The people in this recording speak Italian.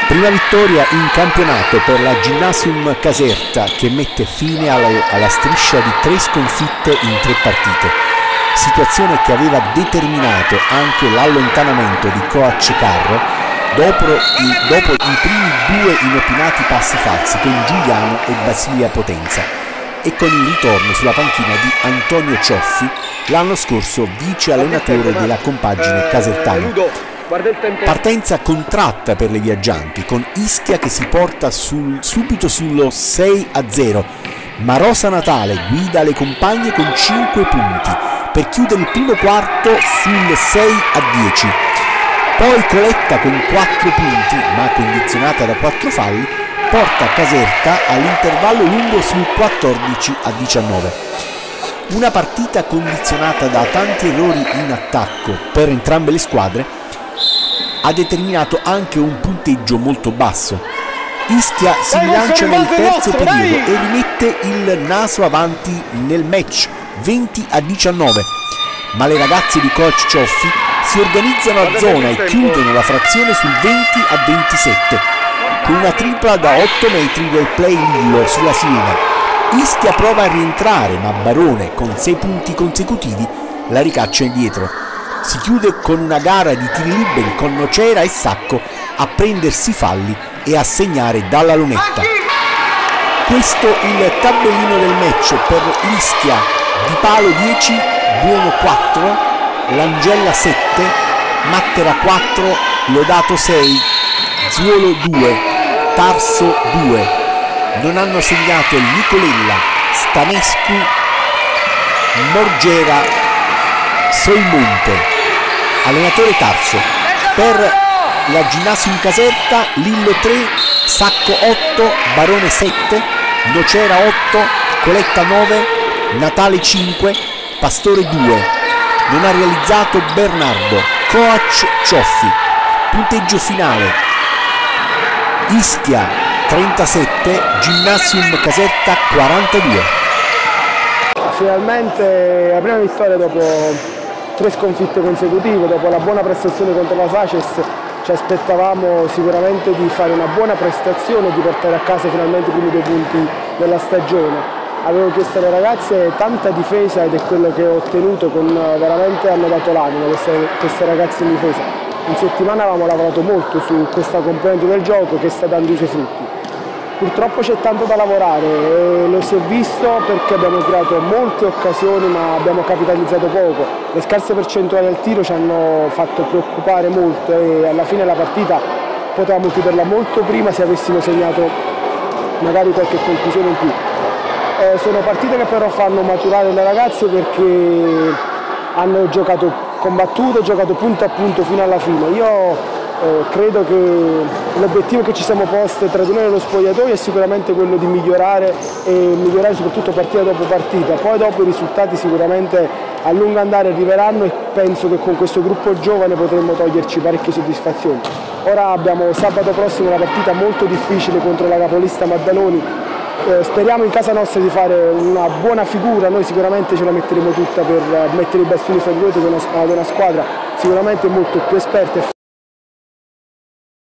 Prima vittoria in campionato per la Gymnasium Caserta, che mette fine alla striscia di 3 sconfitte in 3 partite, situazione che aveva determinato anche l'allontanamento di coach Carro dopo i primi 2 inopinati passi falsi con Giuliano e Basilia Potenza e con il ritorno sulla panchina di Antonio Cioffi, l'anno scorso vice allenatore della compagine casertana. Partenza contratta per le viaggianti, con Ischia che si porta subito sullo 6-0, ma Rosa Natale guida le compagne con 5 punti per chiudere il primo quarto sul 6-10. Poi Coletta con 4 punti, ma condizionata da 4 falli, porta Caserta all'intervallo lungo sul 14-19. Una partita condizionata da tanti errori in attacco per entrambe le squadre ha determinato anche un punteggio molto basso. Ischia si rilancia nel terzo periodo e rimette il naso avanti nel match 20-19, ma le ragazze di coach Cioffi si organizzano a zona e chiudono la frazione sul 20-27 con una tripla da 8 metri del play Lillo sulla Siena. Ischia prova a rientrare, ma Barone con 6 punti consecutivi la ricaccia indietro. Si chiude con una gara di tiri liberi con Nocera e Sacco a prendersi falli e a segnare dalla lunetta. Questo il tabellino del match per Ischia: Di Palo 10, Buono 4, Langella 7, Mattera 4, Lodato 6, Zuolo 2, Tarso 2. Non hanno segnato Nicolella, Stanescu, Morgera, Solmonte. Allenatore Tarso. Per la Gymnasium Caserta: Lillo 3, Sacco 8, Barone 7, Nocera 8, Coletta 9, Natale 5, Pastore 2. Non ha realizzato Bernardo. Coach Cioffi. Punteggio finale: Ischia 37, Gymnasium Caserta 42. Finalmente la prima vittoria dopo 3 sconfitte consecutive, dopo la buona prestazione contro la Saces ci aspettavamo sicuramente di fare una buona prestazione e di portare a casa finalmente i primi 2 punti della stagione. Avevo chiesto alle ragazze tanta difesa ed è quello che ho ottenuto, veramente hanno dato l'animo queste ragazze in difesa. In settimana avevamo lavorato molto su questa componente del gioco che sta dando i suoi frutti. Purtroppo c'è tanto da lavorare e lo si è visto perché abbiamo creato molte occasioni ma abbiamo capitalizzato poco. Le scarse percentuali al tiro ci hanno fatto preoccupare molto e alla fine la partita potevamo chiuderla molto prima se avessimo segnato magari qualche conclusione in più. Sono partite che però fanno maturare le ragazze perché hanno giocato combattuto, giocato punto a punto fino alla fine. Io credo che l'obiettivo che ci siamo posti tra di noi nello spogliatoio è sicuramente quello di migliorare e migliorare soprattutto partita dopo partita. Poi dopo i risultati sicuramente a lungo andare arriveranno e penso che con questo gruppo giovane potremmo toglierci parecchie soddisfazioni. Ora abbiamo sabato prossimo una partita molto difficile contro la capolista Maddaloni. Speriamo in casa nostra di fare una buona figura, noi sicuramente ce la metteremo tutta per mettere i bastoni fra i piedi ad una squadra sicuramente molto più esperta.